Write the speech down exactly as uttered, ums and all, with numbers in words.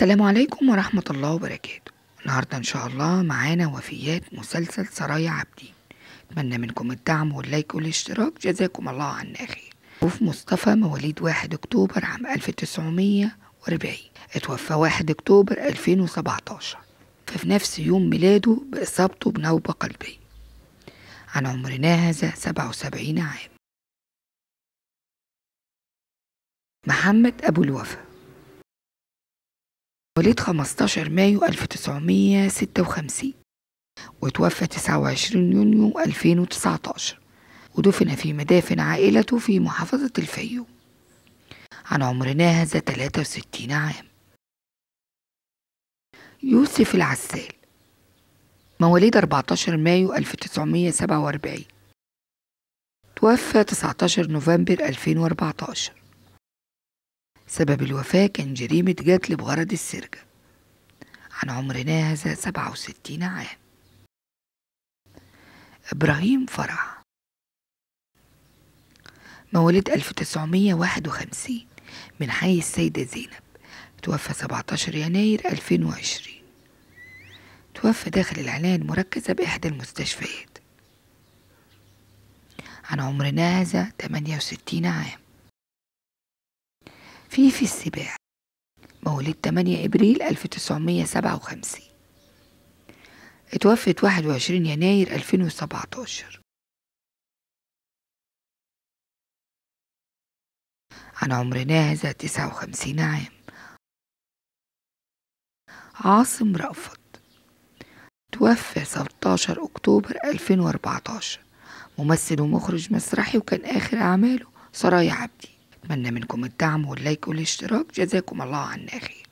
السلام عليكم ورحمة الله وبركاته. النهاردة إن شاء الله معانا وفيات مسلسل سرايا عابدين. أتمنى منكم الدعم واللايك والاشتراك، جزاكم الله عنا خير. وفي مصطفى مواليد واحد أكتوبر عام ألف وتسعمية وأربعين، اتوفى واحد أكتوبر ألفين وسبعتاشر، ففي نفس يوم ميلاده بإصابته بنوبة قلبية. عن عمرنا هذا سبعة وسبعين عام. محمد أبو الوفا وليد خمستاشر مايو ألف وتسعمية ستة وخمسين، وتوفى تسعة وعشرين يونيو ألفين وتسعتاشر، ودفن في مدافن عائلته في محافظة الفيوم. عن عمرنا هذا تلاتة وستين عام. يوسف العسال مواليد أربعتاشر مايو ألف وتسعمية سبعة وأربعين، توفى تسعتاشر نوفمبر ألفين وأربعتاشر. سبب الوفاة كان جريمة قتل بغرض السرقة. عن عمرنا هذا سبعة وستين عام. إبراهيم فرح مواليد ألف وتسعمية واحد وخمسين من حي السيدة زينب، توفى سبعتاشر يناير ألفين وعشرين، توفى داخل العناية المركزة بإحدى المستشفيات. عن عمرنا هذا تمانية وستين عام. فيفي السباع مواليد تمانية إبريل ألف وتسعمية سبعة وخمسين، اتوفت واحد وعشرين يناير ألفين وسبعتاشر. عن عمرنا هذا تسعة وخمسين عام. عاصم رأفت توفى ستاشر أكتوبر ألفين وأربعتاشر، ممثل ومخرج مسرحي، وكان آخر أعماله سرايا عابدين. أتمنى منكم الدعم واللايك والاشتراك، جزاكم الله عنا خير.